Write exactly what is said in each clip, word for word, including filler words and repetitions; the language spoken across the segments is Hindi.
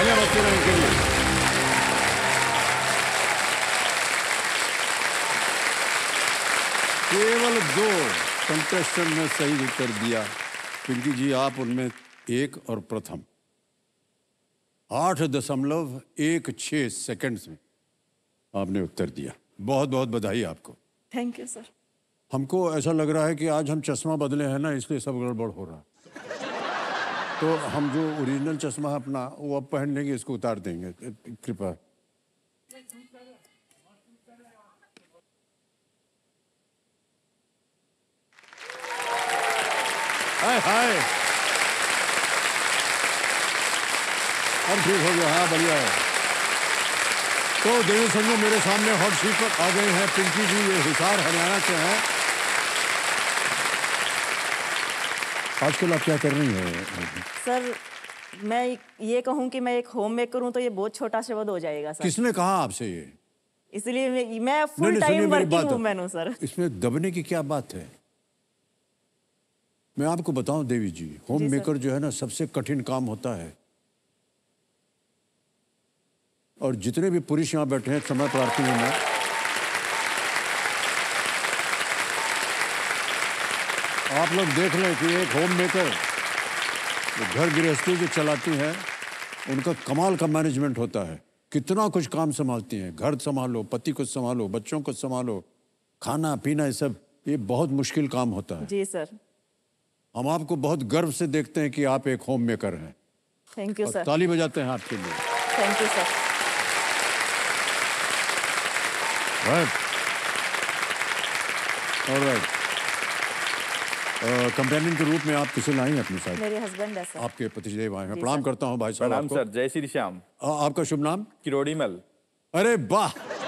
तालियां बजती रहें इनके लिए। केवल दो कंटेस्टेंट ने सही उत्तर दिया। पिंकी जी आप उनमें एक और प्रथम। आठ दशमलव एक छः सेकंड्स में आपने उत्तर दिया। बहुत बहुत बधाई आपको। Thank you sir. हमको ऐसा लग रहा है कि आज हम चश्मा बदले हैं ना, इसलिए सब गड़बड़ हो रहा है। तो हम जो ओरिजिनल चश्मा है अपना वो अब पहन लेंगे, इसको उतार देंगे कृपया। हाय हाय, अब ठीक हो गया। हाँ बढ़िया है। तो देवी संजू मेरे सामने हॉट सीट पर आ गए हैं पिंकी जी, ये हिसार हरियाणा से हैं। आजकल आप क्या कर रही हैं? सर मैं ये कहूँ कि मैं एक होम मेकर हूँ तो ये बहुत छोटा शब्द हो जाएगा सर। किसने कहा आपसे ये? इसलिए मैं, मैं फुल टाइम वर्किंग वुमेन हूँ सर। इसमें दबने की क्या बात है? मैं आपको बताऊं देवी जी, होम मेकर जो है ना सबसे कठिन काम होता है। और जितने भी पुरुष यहाँ बैठे हैं समय प्रार्थी हूं मैं, आप लोग देख लें कि एक होम मेकर घर गृहस्थी जो चलाती हैं उनका कमाल का मैनेजमेंट होता है। कितना कुछ काम संभालती हैं, घर संभालो, पति को संभालो, बच्चों को संभालो, खाना पीना, ये सब ये बहुत मुश्किल काम होता है। जी सर। हम आपको बहुत गर्व से देखते हैं कि आप एक होम मेकर हैं। Thank you sir. ताली बजाते हैं आपके लिए। Thank you sir. Right, alright. Companion के रूप में आप किसे लाई हैं अपने साथ? मेरे हस्बैंड है सर। आपके पतिदेव आए हैं। प्रणाम करता हूं भाई साहब। प्रणाम सर। जय श्री श्याम। आपका शुभ नाम? किरोड़ीमल। अरे वाह,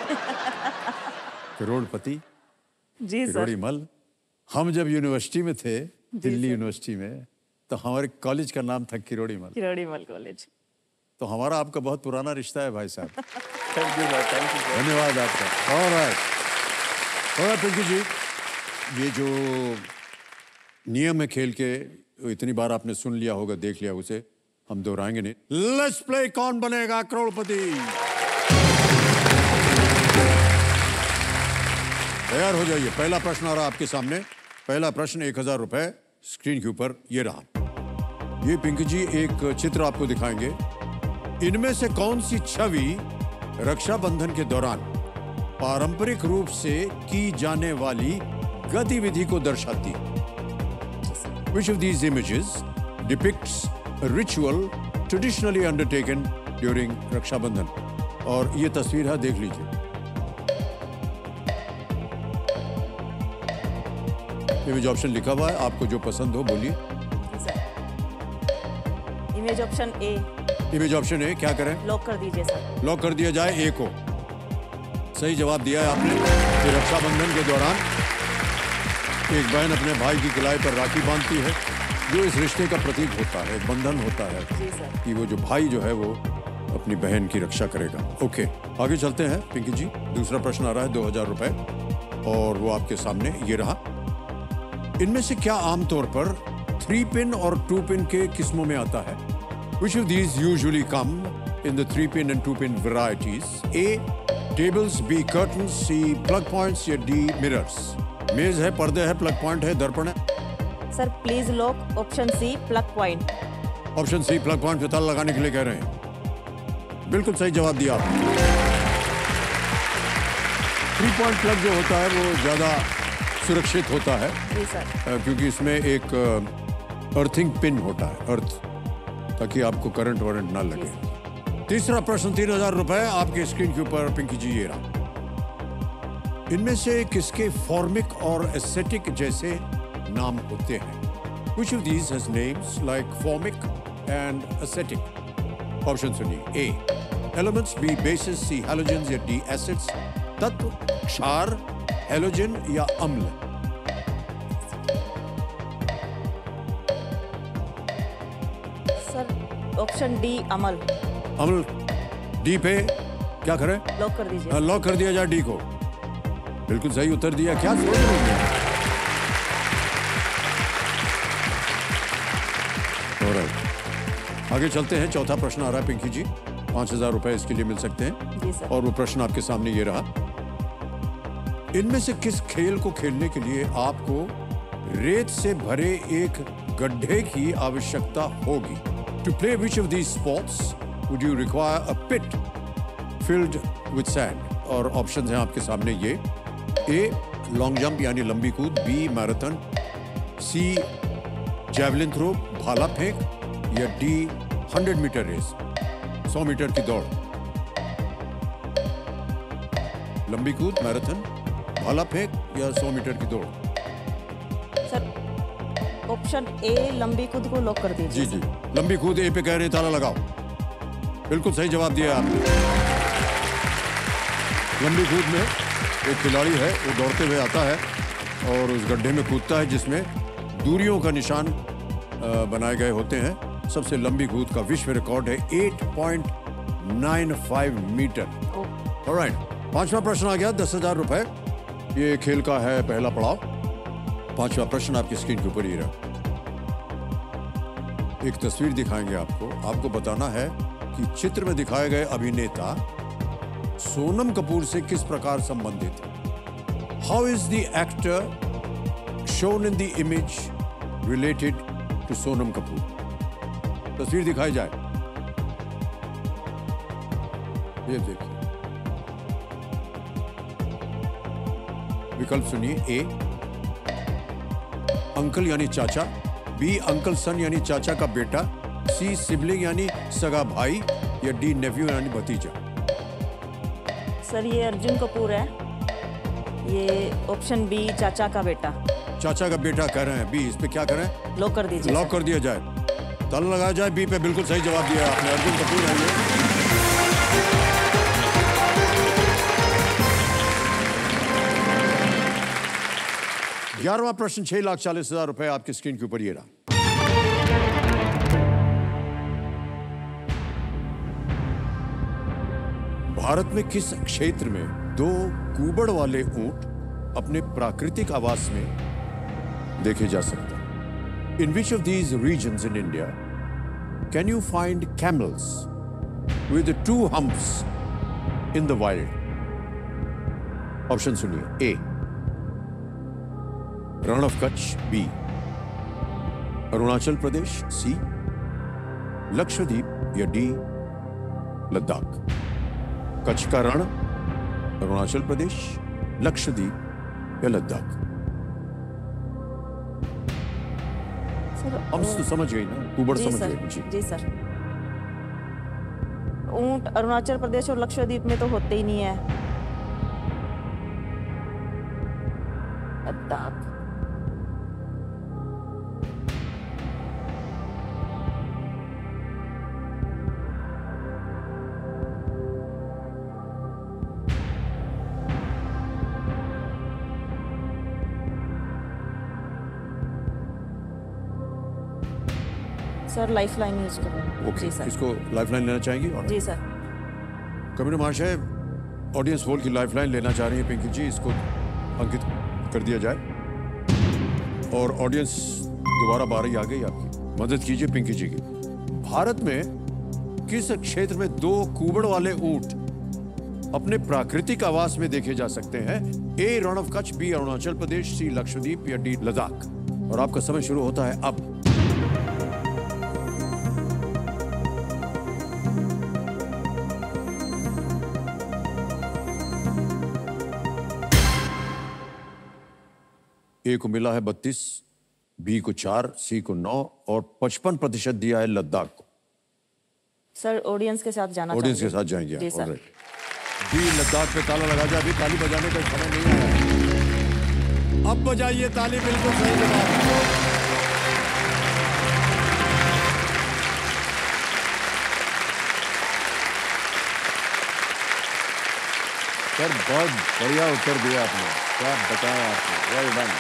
करोड़पति जी सर। किरोड़ीमल। हम जब यूनिवर्सिटी में थे, दिल्ली यूनिवर्सिटी में, तो हमारे कॉलेज का नाम था किरोड़ीमल। किरोड़ीमल कॉलेज। तो हमारा आपका बहुत पुराना रिश्ता है भाई साहब। Thank you sir. Thank you. धन्यवाद आपका। ऑलराइट, ऑलराइट पिंकी जी, ये जो नियम है खेल के, इतनी बार आपने सुन लिया होगा, देख लिया, उसे हम दोहराएंगे नहीं। लेट्स प्ले कौन बनेगा करोड़पति। तैयार हो जाइए। पहला प्रश्न आ रहा आपके सामने। पहला प्रश्न एक हजार रुपए स्क्रीन के ऊपर ये रहा। ये पिंकी जी एक चित्र आपको दिखाएंगे। इनमें से कौन सी छवि रक्षाबंधन के दौरान पारंपरिक रूप से की जाने वाली गतिविधि को दर्शाती है? Which of these images depicts a ritual traditionally undertaken during Rakshabandhan? और ये तस्वीर है, देख लीजिए। इमेज ऑप्शन लिखा हुआ है, आपको जो पसंद हो बोलिए। Image option A. Image option A, क्या करें? लॉक कर दीजिए सर। लॉक कर दिया जाए ए को। सही जवाब दिया है आपने कि रक्षाबंधन के दौरान एक बहन अपने भाई की कलाई पर राखी बांधती है, जो इस रिश्ते का प्रतीक होता है, एक बंधन होता है जी सर। कि वो जो भाई जो है वो अपनी बहन की रक्षा करेगा। ओके, आगे चलते हैं पिंकी जी। दूसरा प्रश्न आ रहा है, दो हजार रुपए, और वो आपके सामने ये रहा। इनमें से क्या आमतौर पर थ्री पिन और टू पिन के किस्मों में आता है? Which of these usually come in the three pin and two pin varieties? A. Tables, B. Curtains, C. Plug points, या D. Mirrors? मेज है, पर्दे है, प्लग पॉइंट है, दर्पण है। Sir please lock option C, plug point. Option C, plug point पे ताला लगाने के लिए कह रहे हैं। बिल्कुल सही जवाब दिया आपने। थ्री पॉइंट प्लग जो होता है वो ज्यादा सुरक्षित होता है। जी सर। क्योंकि इसमें एक अर्थिंग पिन होता है, अर्थ, ताकि आपको करंट वरंट ना लगे। तीसरा प्रश्न, तीन हजार रुपए आपके स्क्रीन के ऊपर पिंकी जी, ये रहा। इनमें से किसके फॉर्मिक और एस्थेटिक जैसे नाम होते हैं? Which of these has names like formic and aesthetic? Option सुनिए। A. Elements, B. Bases, C. Halogens, या D. Acids? तत्व, क्षार, हेलोजन या अम्ल? सर ऑप्शन डी, अमल। अम्ल, डी पे क्या करें? लॉक कर दीजिए। लॉक कर दिया जाए डी को। बिल्कुल सही उत्तर दिया। क्या सोच रही हैं? आगे चलते हैं। चौथा प्रश्न आ रहा है पिंकी जी, पांच हजार रुपए इसके लिए मिल सकते हैं। जी सर। और वो प्रश्न आपके सामने ये रहा, इनमें से किस खेल को खेलने के लिए आपको रेत से भरे एक गड्ढे की आवश्यकता होगी? To play which of these sports would you require a pit filled with sand? और ऑप्शन हैं आपके सामने ये, ए लॉन्ग जंप यानी लंबी कूद, B marathon, C javelin throw भाला फेंक, या डी हंड्रेड मीटर रेस सौ मीटर की दौड़। लंबी कूद, मैराथन, भाला फेंक या सौ मीटर की दौड़? सर ऑप्शन ए लंबी कूद को लॉक कर दीजिए। जी जी, लंबी कूद ए पे कह रहे हैं, ताला लगाओ। बिल्कुल सही जवाब दिया आपने। लंबी कूद में एक खिलाड़ी है, वो दौड़ते हुए आता है और उस गड्ढे में कूदता है जिसमें दूरियों का निशान बनाए गए होते हैं। सबसे लंबी कूद का विश्व रिकॉर्ड है आठ पॉइंट नौ पाँच मीटर। ऑलराइट, पांचवा प्रश्न आ गया, दस हजार रुपए। ये खेल का है पहला पड़ाव। पांचवा प्रश्न आपकी स्क्रीन के ऊपर ही रहा। एक तस्वीर दिखाएंगे आपको। आपको बताना है कि चित्र में दिखाए गए अभिनेता सोनम कपूर से किस प्रकार संबंधित है। How is the actor shown in the image related to Sonam Kapoor? तस्वीर दिखाई जाए, ये देखिए। विकल्प सुनिए, ए अंकल यानी चाचा, बी अंकल सन यानी चाचा का बेटा, सी सिबलिंग यानी सगा भाई, या डी नेफ्यू यानी भतीजा? सर ये अर्जुन कपूर है, ये ऑप्शन बी चाचा का बेटा। चाचा का बेटा कह रहे हैं, बी। इस पे क्या करें? लॉक कर दीजिए। लॉक कर दिया जाए, ताला लगाया जाए। बी पे बिल्कुल सही जवाब दिया आपने, अर्जुन कपूर है ये। ग्यारहवां प्रश्न, छह लाख चालीस हजार रुपए आपकी स्क्रीन के ऊपर ये रहा। भारत में किस क्षेत्र में दो कूबड़ वाले ऊंट अपने प्राकृतिक आवास में देखे जा सकते हैं? In which of these regions in India can you find camels with two humps in the wild? Option सुनिए, A Rann of Kutch, B Arunachal Pradesh, C Lakshadweep, या डी लद्दाख? कच्छ का रण, अरुणाचल प्रदेश, लक्षद्वीप या लद्दाख? सर हम तो समझ गई ना, कुबड़ समझ गए। जी जी सर। ऊंट अरुणाचल प्रदेश और लक्षद्वीप में तो होते ही नहीं है। Ladakh. Sir lifeline use करो। ओके, जी सर। इसको लाइफलाइन लेना चाहेंगी? और जी सर। कमिश्नर महाशय, ऑडियंस होल की लाइफलाइन लेना चाह रही है पिंकी जी, इसको अंकित कर दिया जाए। और ऑडियंस दोबारा बारी आ गई आपकी, मदद कीजिए पिंकी जी की। भारत में किस क्षेत्र में दो कुबड़ वाले ऊंट अपने प्राकृतिक आवास में देखे जा सकते हैं? A Rann of Kutch, B Arunachal Pradesh, C Lakshadweep, या डी लद्दाख? और आपका समय शुरू होता है अब। ए को मिला है बत्तीस, बी को चार, सी को नौ, और पचपन प्रतिशत दिया है लद्दाख को। सर ऑडियंस के साथ जाना ऑडियंस के चाहूंगी। साथ जाएंगे जी आप? सर। ऑलराइट। बी लद्दाख पे ताला लगा जाए। अभी ताली बजाने का समय नहीं आया, अब बजाइए ताली। बिल्कुल सही जवाब। सर बहुत बढ़िया उत्तर दिया आपने, क्या बताया आपने, well done.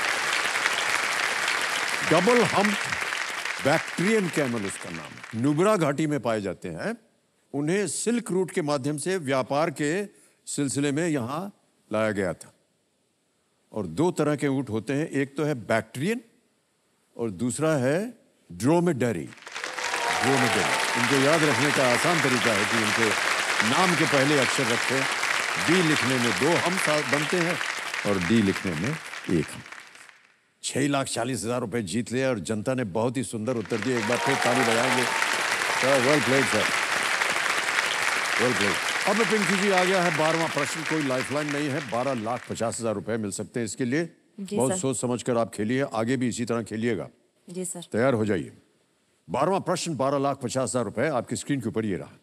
Double hump Bactrian camel उसका नाम है, नुब्रा घाटी में पाए जाते हैं। उन्हें सिल्क रूट के माध्यम से व्यापार के सिलसिले में यहां लाया गया था। और दो तरह के ऊंट होते हैं, एक तो है बैक्ट्रियन और दूसरा है ड्रोमेडरी। ड्रोमेडेरी। इनको याद रखने का आसान तरीका है कि इनके नाम के पहले अक्षर रखें। डी लिखने में दो हम साथ बनते हैं और डी लिखने में एक हम। छह लाख चालीस हजार रुपए जीत लिया और जनता ने बहुत ही सुंदर उत्तर दिए। एक बार फिर ताली बजाएंगे। Sir well played sir, well played. अब पिंकी जी आ गया है बारहवां प्रश्न। कोई लाइफलाइन नहीं है। बारह लाख पचास हजार रुपए मिल सकते हैं इसके लिए। बहुत सर। सोच समझ कर आप खेलिए, आगे भी इसी तरह खेलिएगा। जी सर। तैयार हो जाइए। बारहवां प्रश्न, बारह लाख पचास हजार रुपए आपकी स्क्रीन के ऊपर ये रहा।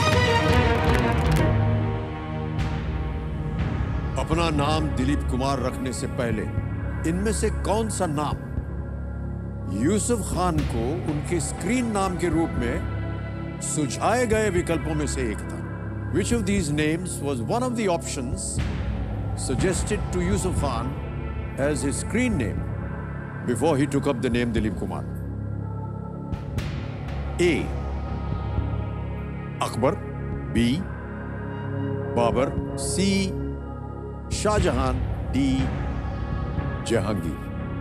अपना नाम दिलीप कुमार रखने से पहले इनमें से कौन सा नाम यूसुफ खान को उनके स्क्रीन नाम के रूप में सुझाए गए विकल्पों में से एक था? Which of these names was one of the options suggested to Yusuf Khan as his screen name before he took up the name Dilip Kumar? A. Akbar. B. Babar. C. Shah Jahan. D. Jahangir.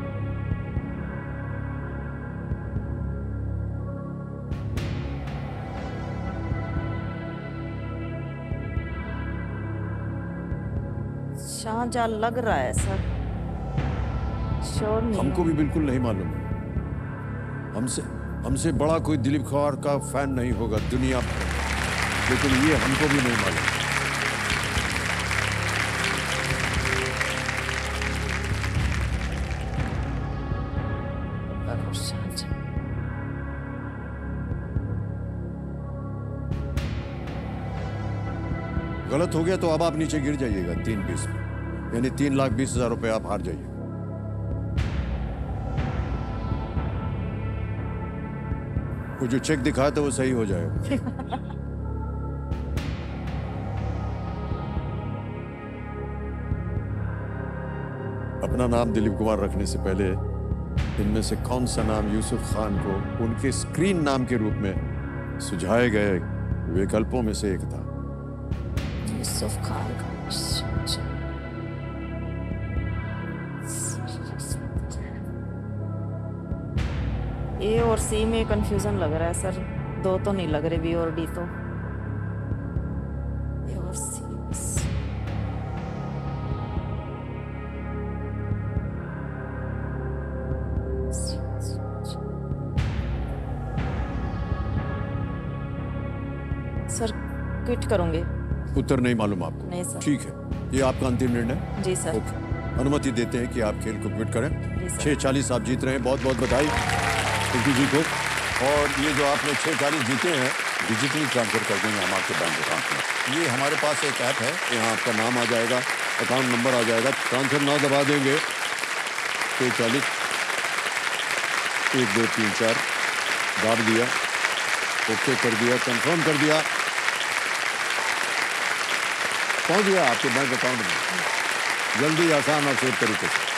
Shahjahan लग रहा है सर, श्योर नहीं हमको है। भी बिल्कुल नहीं मालूम है। हमसे हमसे बड़ा कोई दिलीप कुमार का फैन नहीं होगा दुनिया भर, लेकिन ये हमको भी नहीं मालूम। शाहजहां। गलत हो गया तो अब आप नीचे गिर जाइएगा तीन बीस में, यानी तीन लाख बीस हजार रुपए आप हार जाइए। वो जो चेक दिखाया था वो सही हो जाएगा। अपना नाम दिलीप कुमार रखने से पहले इनमें से कौन सा नाम यूसुफ खान को उनके स्क्रीन नाम के रूप में सुझाए गए विकल्पों में से एक था? यूसुफ खान का ए और सी में कंफ्यूजन लग रहा है सर। दो तो नहीं लग रहे, बी और डी तो। ए और सी बस। Sir quit करूंगे। उत्तर नहीं मालूम आपको? नहीं सर। ठीक है, ये आपका अंतिम निर्णय? जी सर। ओके, अनुमति देते हैं कि आप खेल को क्विट करें। जी सर। छह चालीस आप जीत रहे हैं, बहुत बहुत बधाई पिंकी जी को। और ये जो आपने छह चालीस जीते हैं, डिजिटली ट्रांसफर कर देंगे हम आपके बैंक अकाउंट में। ये हमारे पास एक ऐप है, यहाँ आपका नाम आ जाएगा, अकाउंट नंबर आ जाएगा, ट्रांसफर ना दबा देंगे। छह चालीस एक दो तीन चार दाब दिया, ओके कर दिया, कंफर्म कर दिया, पहुंच गया आपके बैंक अकाउंट में। जल्दी, आसान और सेफ तरीके से।